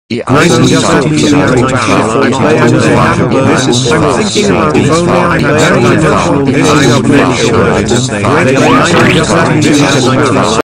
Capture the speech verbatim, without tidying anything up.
Nice and just to be here in power and play and say happy birthday. I'm thinking about if only I'm very emotional, missing of many words. They really nice and just to be here in power.